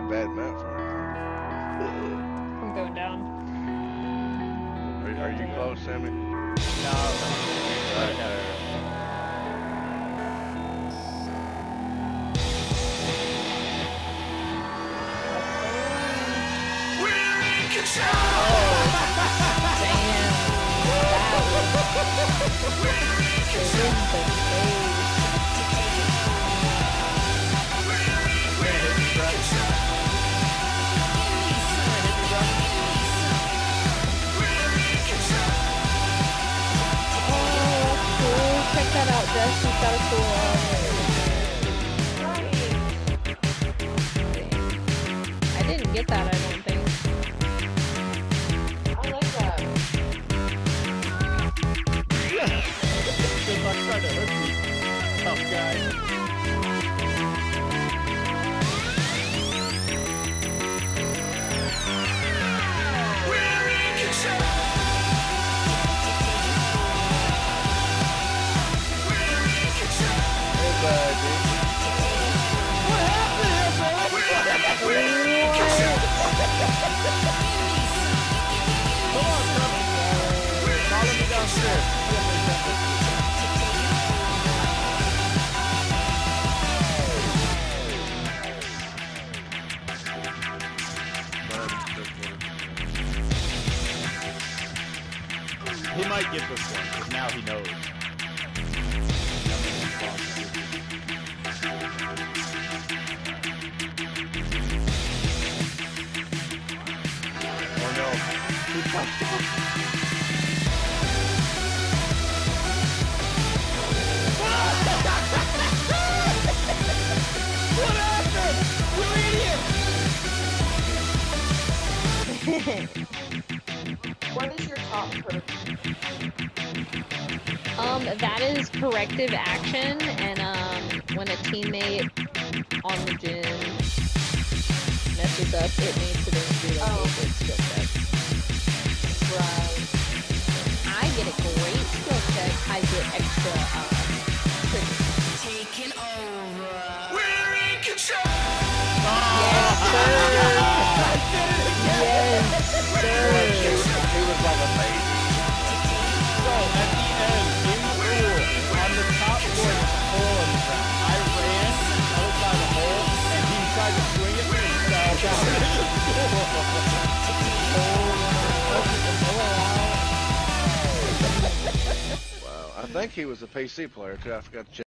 bad map for it. I'm going down. Are you close, Sammy? No. Okay. Check that out, Jess. She's got a cool I didn't get that, I don't think. I like that. Good luck trying to hook me, tough guy. We're in control. He might get this one, because now he knows. Oh no. He fucked up. What happened? You idiot! What is your top perk? That is corrective action, and when a teammate on the gym messes up, it needs to then do like a good skill check. Right. I get a great skill check. I get extra triggers. Taking over. We're in control. Yes, sir. Yes, sir. He was like a baby. So, at the end, in the pool, on the top floor, there's a hole in the ground. I ran to the other side of the hole, and he tried to swing it and fell down into the pool. Wow, I think he was a PC player too. I forgot to check.